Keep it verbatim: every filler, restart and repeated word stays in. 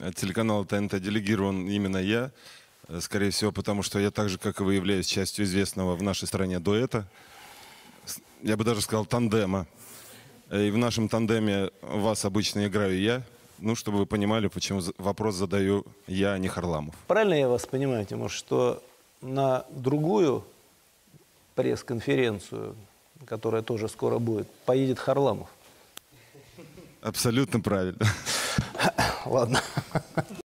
от телеканала Т Н Т делегирован именно я. Скорее всего, потому что я так же, как и вы, являюсь частью известного в нашей стране дуэта. Я бы даже сказал тандема. И в нашем тандеме вас обычно играю я. Ну, чтобы вы понимали, почему вопрос задаю я, а не Харламов. Правильно я вас понимаю, Тимур, что на другую пресс-конференцию, которая тоже скоро будет, поедет Харламов? Абсолютно правильно. Ладно.